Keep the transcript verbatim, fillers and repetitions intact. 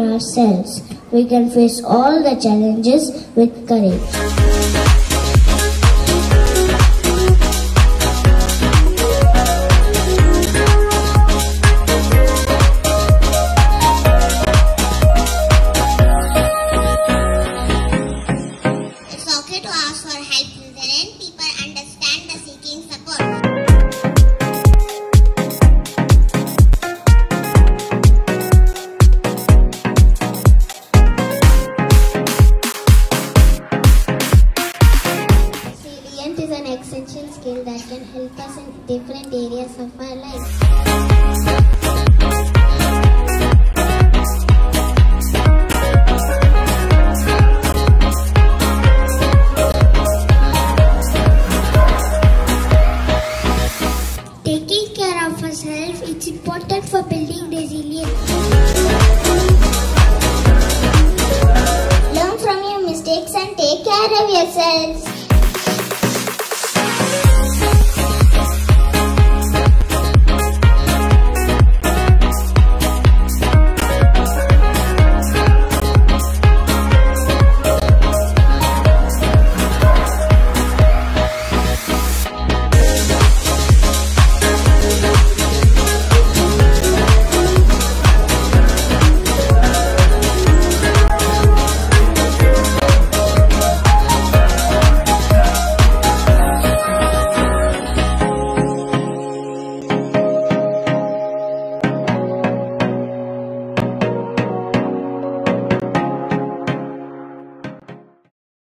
ourselves, we can face all the challenges with courage. It's okay to ask for help. Resilient people understand the seeking support. Resilience is an essential skill that can help us in different areas of our life. Taking care of ourselves is important for building resilience. Learn from your mistakes and take care of yourselves.